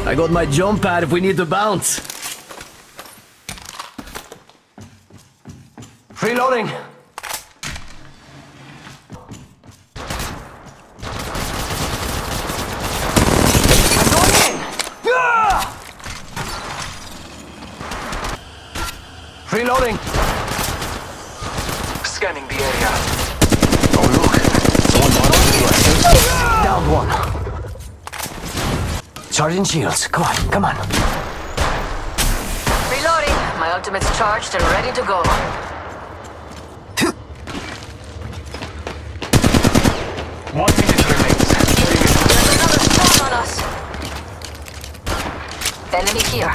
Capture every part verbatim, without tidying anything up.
I got my jump pad if we need to bounce. Reloading. I'm going in. Ah! Reloading. Scanning the area. Oh look, someone's on us. Down one. Charging shields. Come on, come on. Reloading. My ultimate's charged and ready to go. One minute remains. There's another squad on us. Enemy here.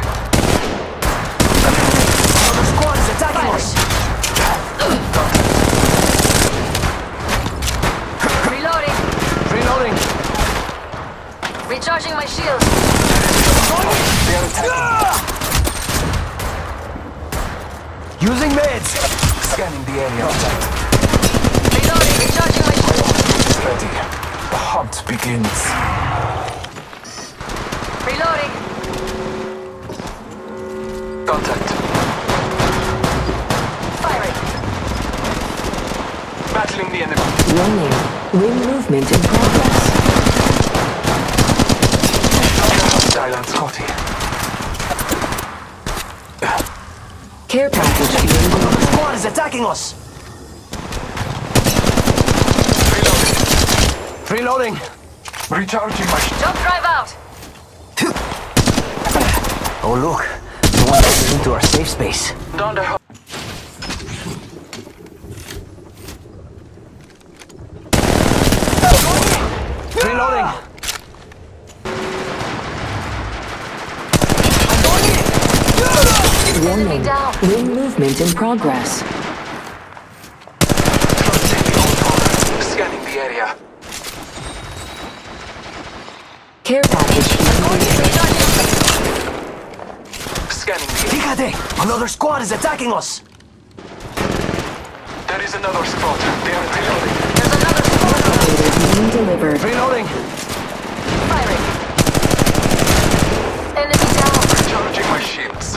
Another squad is attacking Fire. us. Reloading. Reloading. Recharging my shield. They are attacking. Using meds. Scanning the area. Reloading. Recharging my shield. Ready. The hunt begins. Reloading. Contact. Firing. Battling the enemy. Warning. Ring movement in progress. Silent Scotty. Care package being Another squad is attacking us. Reloading. Reloading. Recharging my sh- Jump drive out. Oh look, someone entered into our safe space. Down the Reloading. warning. down. Ring movement in progress. Scanning the area. Care package Scanning the area. Fíjate, another squad is attacking us. There is another squad. They are reloading. There's another squad on us. being delivered. Reloading. Firing. Enemy down. Recharging my shields.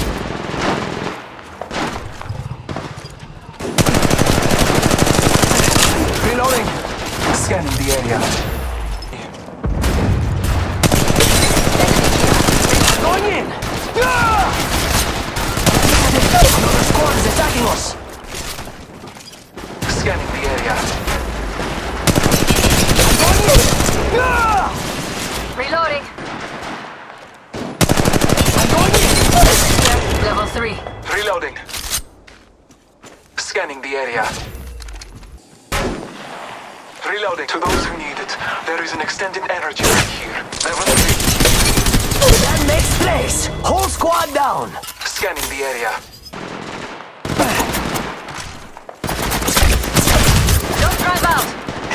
Reloading. Scanning the area. Going in. Ah! Another squad is attacking us. Scanning the area. Ah! Reloading. I'm going in. Level three. Reloading. Scanning the area. Reloading. To those who need it, there is an extended energy right here. Level three. That makes place. Whole squad down. Scanning the area. Jump drive out.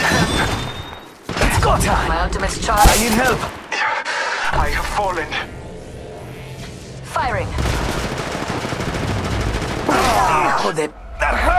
It's go time. My ultimate's I charged. need help. I have fallen. Firing. Hijo de... That hurt.